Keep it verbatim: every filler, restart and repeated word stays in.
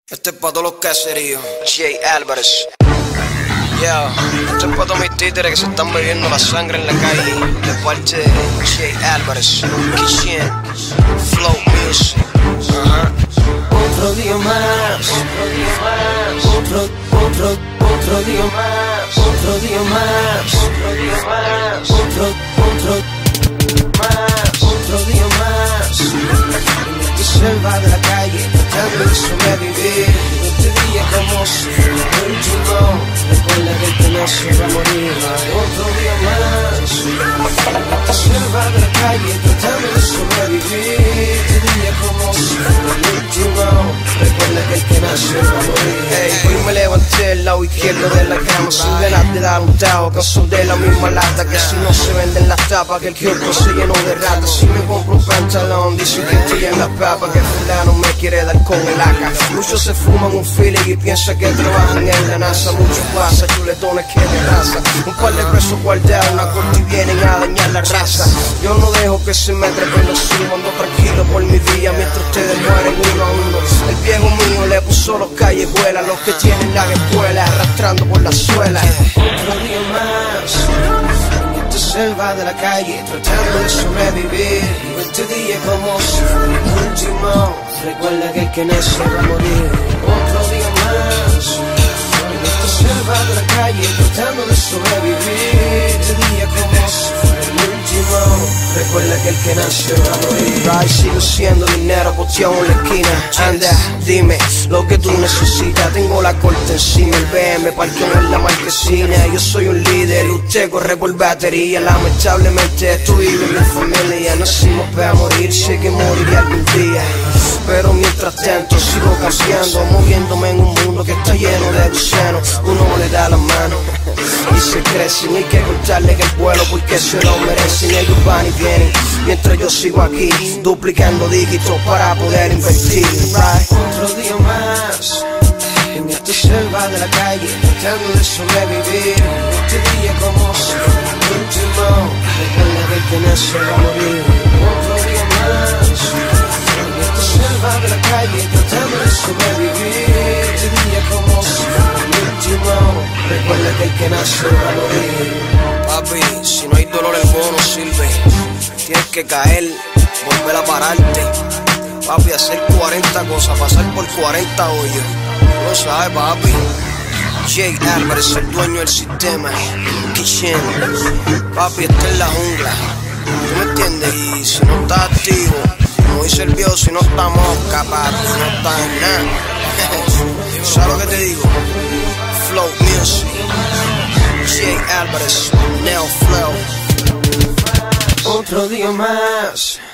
Este es para todos los caseríos. Jay Álvarez. Yeah. Este es para todos mis títeres que se están bebiendo la sangre en la calle. De parte de Jay Álvarez, Kishen, Flow Music. Ajá. Otro día más, otro día más, otro, otro, otro día más, otro día más, otro día más, otro, otro más, otro día más. Y se va de la calle tratando de sobrevivir. Este día como si fuera el último. Recuerda que el que no se va a morir. Otro día más. Y se va de la calle tratando de sobrevivir. Este día como si fuera el último. Recuerda que el que no se va a morir. Hey, hoy me levanté del lado izquierdo de la cama sin ganas de dar un tao, que son de la misma lata que si no se venden las tapas, que el kiosco se llenó de ratas. Si me compro un pantalón dicen que estoy en la papa, que fulano me quiere dar con el A K. Muchos se fuman un feeling y piensan que trabajan en la NASA. Muchos pasa, chuletones que de raza. Un par de presos guardados, una corte y vienen a dañar la raza. Yo no dejo que se me trepen los humos, ando tranquilo por mi día mientras ustedes mueren uno a uno. El viejo mío le puso los callejuelas, los que tienen la escuela arrastrando por la suela. Otro día más, esta selva de la calle tratando de sobrevivir. Este día como si fuera el último. Recuerda que el que nace va a morir. Otro día más, esta selva de la calle tratando de sobrevivir. Este día como si fuera el último. Recuerda que el que nace va a morir. Right, sigo siendo dinero poteado en la esquina. Anda, dime lo que tú necesitas. Tengo la corte encima, el B M parqueo en la marquesina. Yo soy un líder y usted corre por batería. Lamentablemente esto vive en mi familia. Nacimos para morir, sé que moriré algún día. Pero mientras tanto sigo cambiando, moviéndome en un mundo que está lleno de gusanos. Uno le da la mano y se crecen. Hay que cortarle el vuelo porque se lo merecen. Ellos van y vienen mientras yo sigo aquí, duplicando dígitos para poder invertir. Right. Otro día más en esta selva de la calle tratando de sobrevivir. Este día como si fuera el último. Recuerda que el que nace va a morir. Otro día más en esta selva de la calle tratando de sobrevivir. Este día como si fuera el último. Recuerda que el que nace va a morir. Papi, si no hay dolor el bono sirve. Tienes que caer, volver a pararte. Papi, hacer cuarenta cosas, pasar por cuarenta hoyos. Tú lo sabes, papi. Jay Álvarez, el dueño del sistema. Kishen. Papi, esta es la jungla. ¿Tú me entiendes? Y si no estás activo, como dice el viejo, si no está mosca, papi, no está en nada. ¿Sabes lo que te digo? Flow Music. Jay Álvarez, Neo Flow. Otro día más.